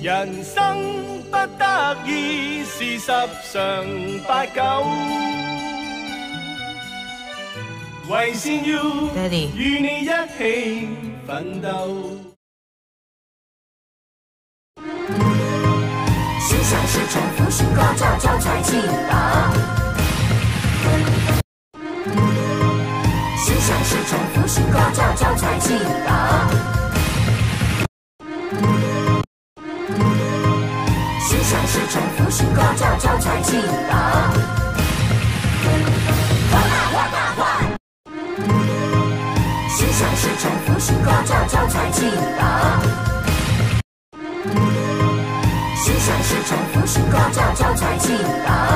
人生不得已是十常八九，为善要与你一起奋斗。 心想事成，福星高照，招财进宝。心想事成，福星高照，招财进宝。心想事成，福星高照，招财进宝。花大花大花。心想事成，福星高照，招财进宝。心想事成，福星高照，招财进宝。